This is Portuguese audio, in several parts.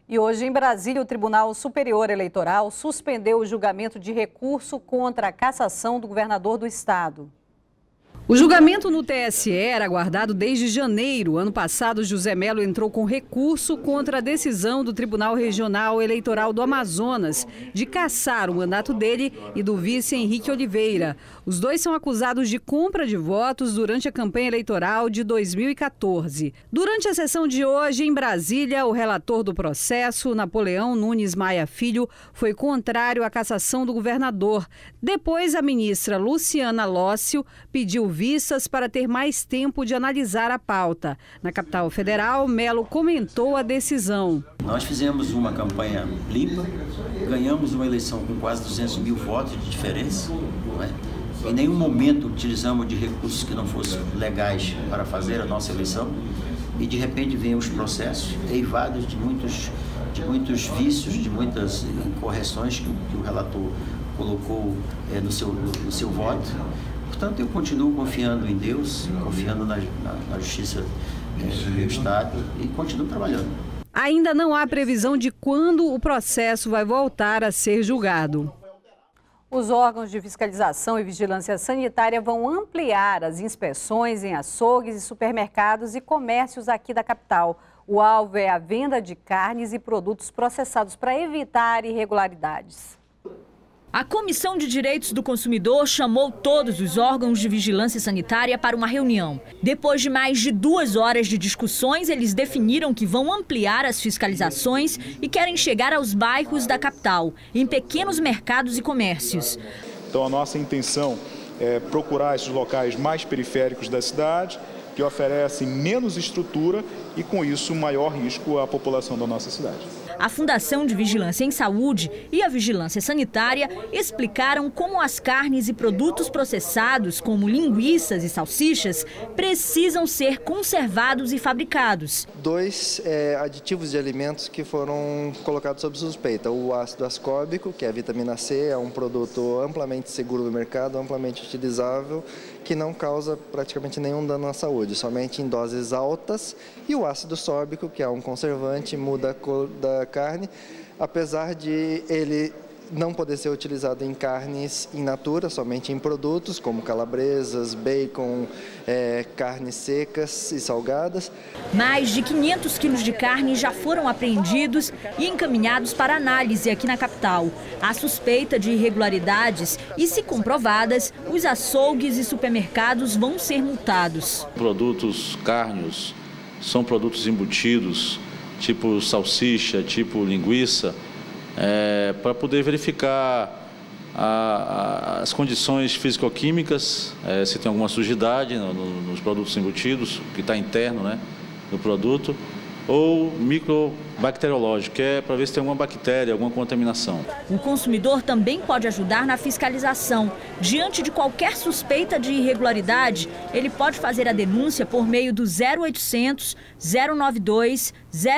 E hoje, em Brasília, o Tribunal Superior Eleitoral suspendeu o julgamento de recurso contra a cassação do governador do estado. O julgamento no TSE era aguardado desde janeiro. Ano passado, José Melo entrou com recurso contra a decisão do Tribunal Regional Eleitoral do Amazonas de cassar o mandato dele e do vice Henrique Oliveira. Os dois são acusados de compra de votos durante a campanha eleitoral de 2014. Durante a sessão de hoje, em Brasília, o relator do processo, Napoleão Nunes Maia Filho, foi contrário à cassação do governador. Depois, a ministra Luciana Lócio pediu vistas para ter mais tempo de analisar a pauta. Na capital federal, Melo comentou a decisão. Nós fizemos uma campanha limpa, ganhamos uma eleição com quase 200 mil votos de diferença. Não é? Em nenhum momento utilizamos de recursos que não fossem legais para fazer a nossa eleição. E de repente vêm os processos eivados de muitos vícios, de muitas incorreções que o relator colocou no seu voto. Portanto, eu continuo confiando em Deus, confiando na justiça do meu estado e continuo trabalhando. Ainda não há previsão de quando o processo vai voltar a ser julgado. Os órgãos de fiscalização e vigilância sanitária vão ampliar as inspeções em açougues e supermercados e comércios aqui da capital. O alvo é a venda de carnes e produtos processados para evitar irregularidades. A Comissão de Direitos do Consumidor chamou todos os órgãos de vigilância sanitária para uma reunião. Depois de mais de 2 horas de discussões, eles definiram que vão ampliar as fiscalizações e querem chegar aos bairros da capital, em pequenos mercados e comércios. Então, a nossa intenção é procurar esses locais mais periféricos da cidade, que oferecem menos estrutura e, com isso, maior risco à população da nossa cidade. A Fundação de Vigilância em Saúde e a Vigilância Sanitária explicaram como as carnes e produtos processados, como linguiças e salsichas, precisam ser conservados e fabricados. 2 aditivos de alimentos que foram colocados sob suspeita. O ácido ascórbico, que é a vitamina C, é um produto amplamente seguro no mercado, amplamente utilizável, que não causa praticamente nenhum dano à saúde, somente em doses altas. E o ácido sórbico, que é um conservante, muda a cor da carne, apesar de ele não poder ser utilizado em carnes in natura, somente em produtos como calabresas, bacon, carnes secas e salgadas. Mais de 500 quilos de carne já foram apreendidos e encaminhados para análise aqui na capital. Há suspeita de irregularidades e, se comprovadas, os açougues e supermercados vão ser multados. Produtos cárneos são produtos embutidos, tipo salsicha, tipo linguiça, para poder verificar as condições físico-químicas, se tem alguma sujidade nos produtos embutidos, que está interno, né, no produto, ou microbacteriológico, que é para ver se tem alguma bactéria, alguma contaminação. O consumidor também pode ajudar na fiscalização. Diante de qualquer suspeita de irregularidade, ele pode fazer a denúncia por meio do 0800 092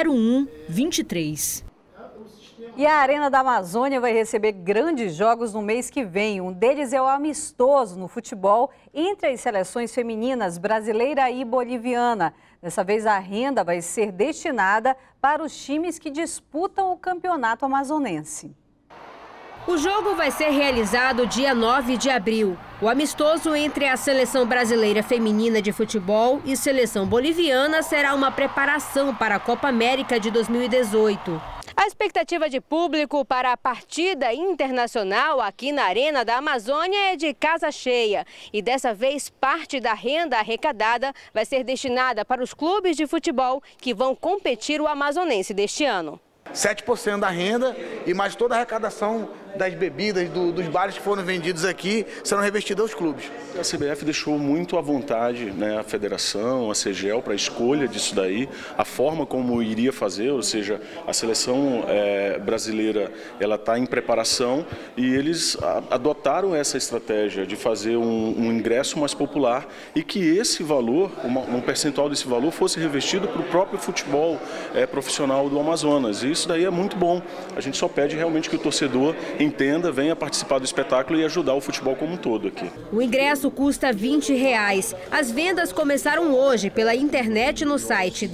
0123. E a Arena da Amazônia vai receber grandes jogos no mês que vem. Um deles é o amistoso no futebol entre as seleções femininas brasileira e boliviana. Dessa vez a renda vai ser destinada para os times que disputam o campeonato amazonense. O jogo vai ser realizado dia 9 de abril. O amistoso entre a seleção brasileira feminina de futebol e seleção boliviana será uma preparação para a Copa América de 2018. A expectativa de público para a partida internacional aqui na Arena da Amazônia é de casa cheia. E dessa vez, parte da renda arrecadada vai ser destinada para os clubes de futebol que vão competir o amazonense deste ano. 7% da renda e mais toda a arrecadação das bebidas, dos bares que foram vendidos aqui, serão revestidos aos clubes. A CBF deixou muito à vontade, né, a federação, a CGEL, para a escolha disso daí, a forma como iria fazer, ou seja, a seleção brasileira ela está em preparação e eles adotaram essa estratégia de fazer um ingresso mais popular e que esse valor, um percentual desse valor, fosse revestido para o próprio futebol profissional do Amazonas. E isso daí é muito bom. A gente só pede realmente que o torcedor entenda, venha participar do espetáculo e ajudar o futebol como um todo aqui. O ingresso custa R$20. As vendas começaram hoje pela internet no site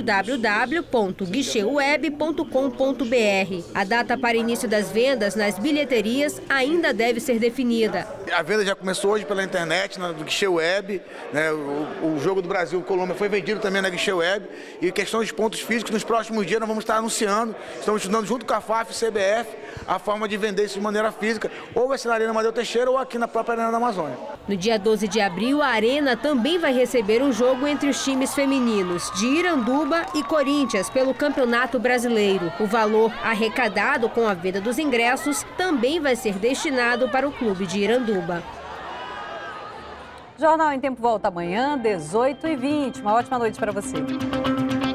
www.guicheweb.com.br. A data para início das vendas nas bilheterias ainda deve ser definida. A venda já começou hoje pela internet, do Guichê Web, né? O jogo do Brasil-Colômbia foi vendido também na Guichê Web. E questão dos pontos físicos, nos próximos dias nós vamos estar anunciando, estamos estudando junto com a FAF e CBF, a forma de vender isso de maneira física, ou vai ser na Arena Amadeu Teixeira ou aqui na própria Arena da Amazônia. No dia 12 de abril, a Arena também vai receber um jogo entre os times femininos de Iranduba e Corinthians pelo Campeonato Brasileiro. O valor arrecadado com a venda dos ingressos também vai ser destinado para o clube de Iranduba. Jornal em Tempo volta amanhã, 18h20. Uma ótima noite para você.